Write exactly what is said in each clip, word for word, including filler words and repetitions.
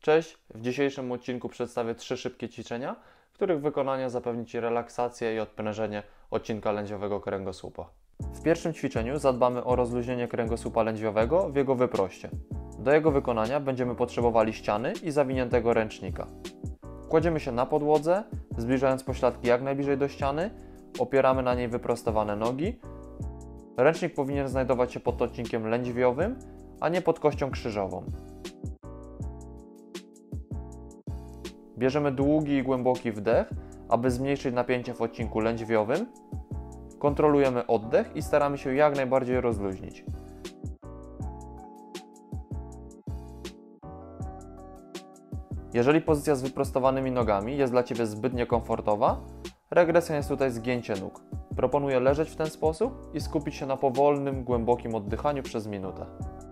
Cześć! W dzisiejszym odcinku przedstawię trzy szybkie ćwiczenia, których wykonanie zapewni Ci relaksację i odprężenie odcinka lędźwiowego kręgosłupa. W pierwszym ćwiczeniu zadbamy o rozluźnienie kręgosłupa lędźwiowego w jego wyproście. Do jego wykonania będziemy potrzebowali ściany i zawiniętego ręcznika. Kładziemy się na podłodze, zbliżając pośladki jak najbliżej do ściany, opieramy na niej wyprostowane nogi. Ręcznik powinien znajdować się pod odcinkiem lędźwiowym, a nie pod kością krzyżową. Bierzemy długi i głęboki wdech, aby zmniejszyć napięcie w odcinku lędźwiowym. Kontrolujemy oddech i staramy się jak najbardziej rozluźnić. Jeżeli pozycja z wyprostowanymi nogami jest dla Ciebie zbyt niekomfortowa, regresją jest tutaj zgięcie nóg. Proponuję leżeć w ten sposób i skupić się na powolnym, głębokim oddychaniu przez minutę.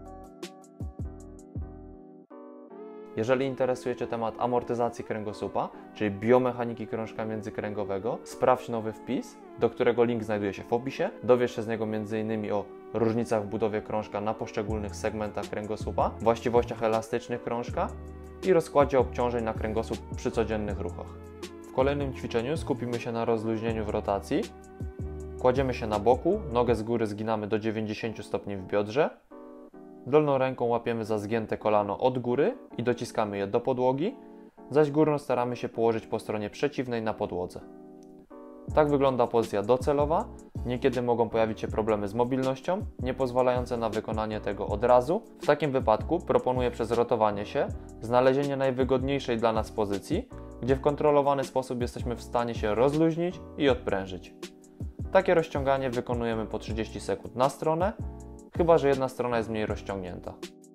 Jeżeli interesuje Cię temat amortyzacji kręgosłupa, czyli biomechaniki krążka międzykręgowego, sprawdź nowy wpis, do którego link znajduje się w opisie. Dowiesz się z niego między innymi o różnicach w budowie krążka na poszczególnych segmentach kręgosłupa, właściwościach elastycznych krążka i rozkładzie obciążeń na kręgosłup przy codziennych ruchach. W kolejnym ćwiczeniu skupimy się na rozluźnieniu w rotacji. Kładziemy się na boku, nogę z góry zginamy do dziewięćdziesięciu stopni w biodrze. Dolną ręką łapiemy za zgięte kolano od góry i dociskamy je do podłogi, zaś górną staramy się położyć po stronie przeciwnej na podłodze. Tak wygląda pozycja docelowa. Niekiedy mogą pojawić się problemy z mobilnością, nie pozwalające na wykonanie tego od razu. W takim wypadku proponuję przez rotowanie się znalezienie najwygodniejszej dla nas pozycji, gdzie w kontrolowany sposób jesteśmy w stanie się rozluźnić i odprężyć. Takie rozciąganie wykonujemy po trzydzieści sekund na stronę, chyba że jedna strona jest mniej rozciągnięta.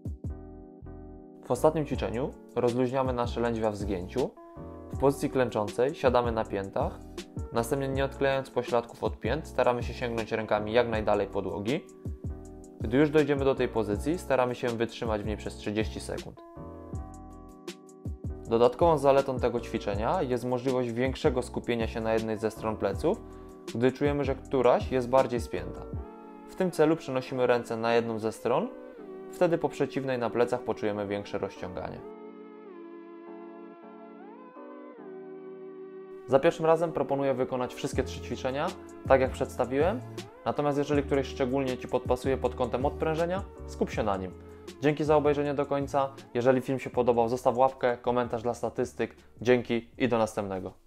W ostatnim ćwiczeniu rozluźniamy nasze lędźwia w zgięciu. W pozycji klęczącej siadamy na piętach, następnie nie odklejając pośladków od pięt staramy się sięgnąć rękami jak najdalej podłogi. Gdy już dojdziemy do tej pozycji, staramy się wytrzymać w niej przez trzydzieści sekund. Dodatkową zaletą tego ćwiczenia jest możliwość większego skupienia się na jednej ze stron pleców, gdy czujemy, że któraś jest bardziej spięta. W tym celu przenosimy ręce na jedną ze stron, wtedy po przeciwnej na plecach poczujemy większe rozciąganie. Za pierwszym razem proponuję wykonać wszystkie trzy ćwiczenia, tak jak przedstawiłem, natomiast jeżeli któreś szczególnie Ci podpasuje pod kątem odprężenia, skup się na nim. Dzięki za obejrzenie do końca. Jeżeli film się podobał, zostaw łapkę, komentarz dla statystyk. Dzięki i do następnego.